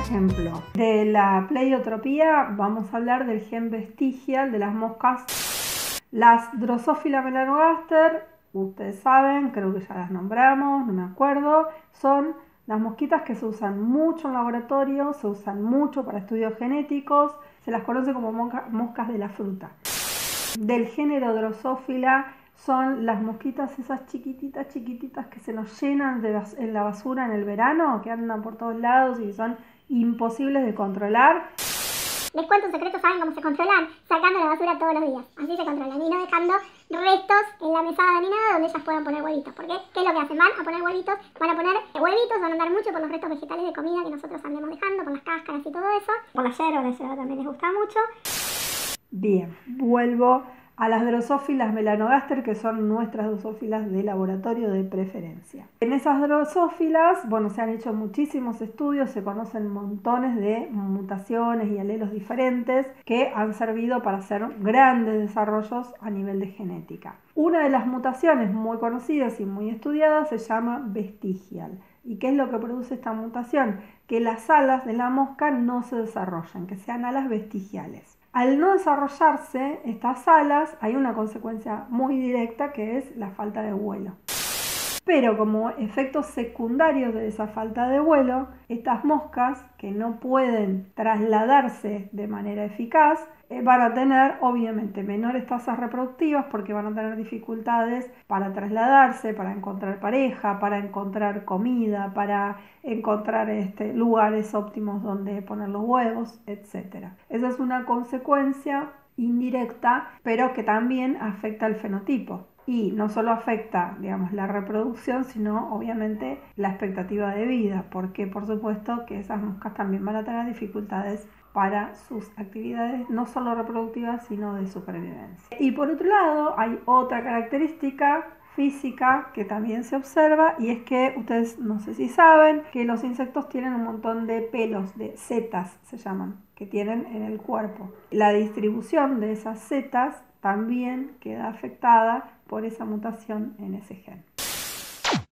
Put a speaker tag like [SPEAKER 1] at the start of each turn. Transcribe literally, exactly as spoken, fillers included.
[SPEAKER 1] ejemplo de la pleiotropía, vamos a hablar del gen vestigial de las moscas. Las Drosophila melanogaster, ustedes saben, creo que ya las nombramos, no me acuerdo, son las mosquitas que se usan mucho en laboratorio, se usan mucho para estudios genéticos, se las conoce como moscas de la fruta. Del género Drosophila son las mosquitas esas chiquititas, chiquititas que se nos llenan de en la basura en el verano, que andan por todos lados y son imposibles de controlar.
[SPEAKER 2] Les cuento un secreto, ¿saben cómo se controlan? Sacando la basura todos los días. Así se controlan y no dejando restos en la mesada ni nada donde ellas puedan poner huevitos. Porque, ¿qué es lo que hacen? Van a poner huevitos, van a poner huevitos, van a andar mucho por los restos vegetales de comida que nosotros andemos dejando, por las cáscaras y todo eso. Por la yerba, la yerba también les gusta mucho.
[SPEAKER 1] Bien, vuelvo a las Drosófilas melanogaster, que son nuestras drosófilas de laboratorio de preferencia. En esas drosófilas, bueno, se han hecho muchísimos estudios, se conocen montones de mutaciones y alelos diferentes que han servido para hacer grandes desarrollos a nivel de genética. Una de las mutaciones muy conocidas y muy estudiadas se llama vestigial. ¿Y qué es lo que produce esta mutación? Que las alas de la mosca no se desarrollan, que sean alas vestigiales. Al no desarrollarse estas alas, hay una consecuencia muy directa que es la falta de vuelo. Pero como efectos secundarios de esa falta de vuelo, estas moscas que no pueden trasladarse de manera eficaz eh, van a tener obviamente menores tasas reproductivas porque van a tener dificultades para trasladarse, para encontrar pareja, para encontrar comida, para encontrar este, lugares óptimos donde poner los huevos, etcétera. Esa es una consecuencia indirecta, pero que también afecta al fenotipo. Y no solo afecta, digamos, la reproducción, sino obviamente la expectativa de vida, porque por supuesto que esas moscas también van a tener dificultades para sus actividades, no solo reproductivas, sino de supervivencia. Y por otro lado, hay otra característica física que también se observa, y es que ustedes no sé si saben que los insectos tienen un montón de pelos, de setas se llaman, que tienen en el cuerpo. La distribución de esas setas también queda afectada por esa mutación en ese gen.